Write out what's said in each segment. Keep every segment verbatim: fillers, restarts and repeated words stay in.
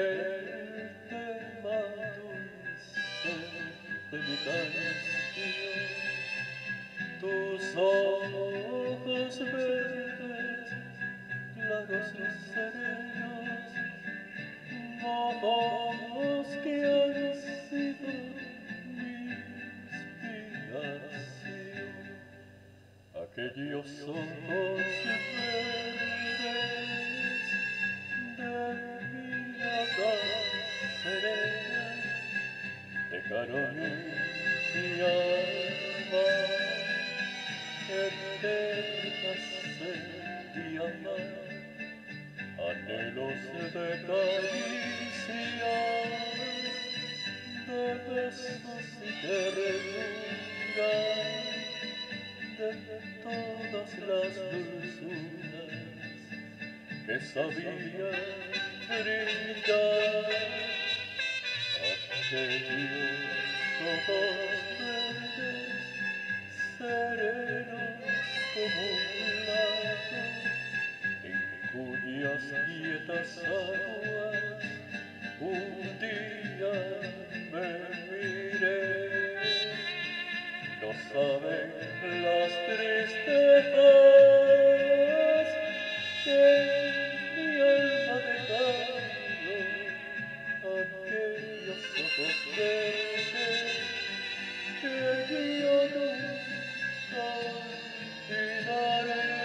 el tema dulce de mi canción. Tus ojos verdes, claros y serenos, ojos que han sido mi inspiración. Aquellos ojos verdes de mirada serena dejaron mi alma eterna sed de amar, anhelos de caricias, de besos y ternura, de todas las dulzuras que sabía brindar. Aquellos ojos verdes, serenos como un lago, en cuyas quietas aguas un día me miré. No saben las tristezas que mi alma ha dejado, aquellos ojos verdes que yo nunca olvidaré.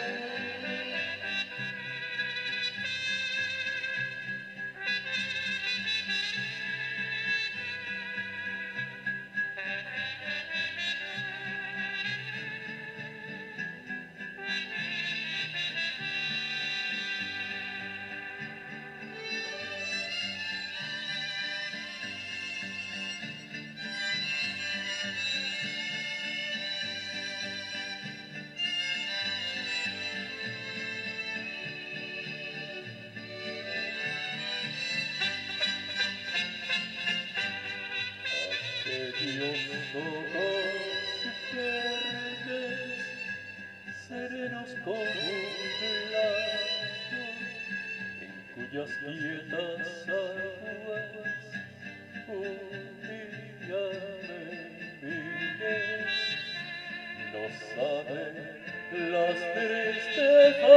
Aquellos ojos verdes, serenos como un lago, en cuyas quietas aguas un día me miré. No saben las tristezas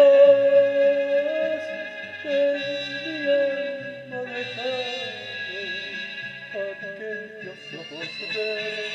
que mi alma ha dejado, aquellos ojos verdes